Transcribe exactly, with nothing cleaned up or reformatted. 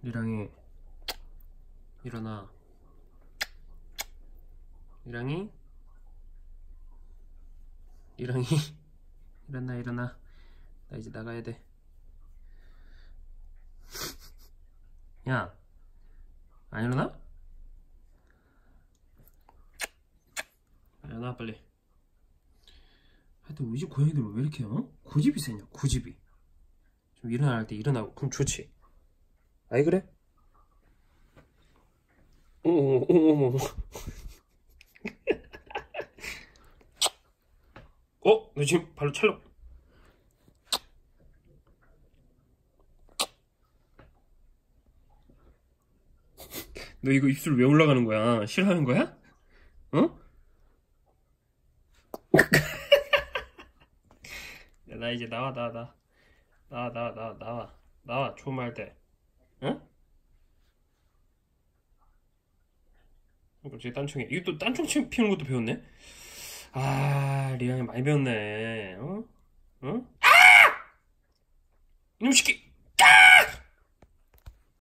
리랑이 일어나. 리랑이 리랑이 일어나 일어나. 나 이제 나가야 돼. 야, 안 일어나? 일어나 빨리. 하여튼 우리 집 고양이들은 왜 이렇게 어? 고집이 세냐, 고집이. 좀 일어날 때 일어나고 그럼 좋지. 아이 그래? 어머머머머머. 어? 너 지금 발로 찰려. 너 이거 입술 왜 올라가는 거야? 싫어하는 거야? 어? 야, 나 이제 나와 나와 나와 나와 나와 나와 나와 나와 조음할 때. 응? 갑자기 딴청이 이거 또 딴청 피우는 것도 배웠네? 아 리앙이 많이 배웠네. 어? 어? 아! 이놈 새끼!